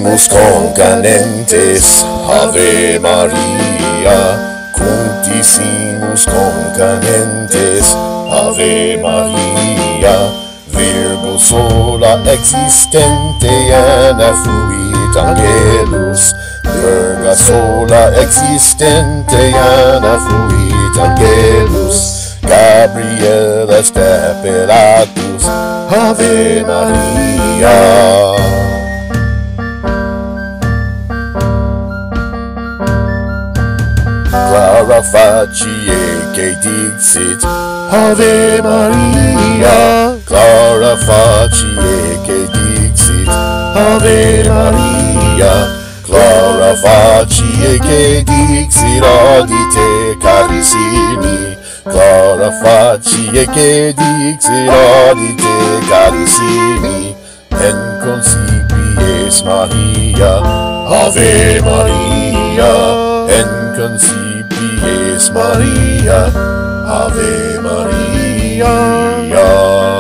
Simus Concanentes, Ave Maria. Cuncti Simus Concanentes, Ave Maria. Virgo sola existente ana fuit angelus. Virga sola existente ana fuit angelus. Gabriel estapelatus, Ave Maria. Clara facie che dixit, Ave Maria. Clara facie che dixit, Ave Maria. Clara facie che dixit, audite carissimi. Clara facie che dixit, audite carissimi. En concipies Maria, Ave Maria. En concipies Maria, Ave Maria.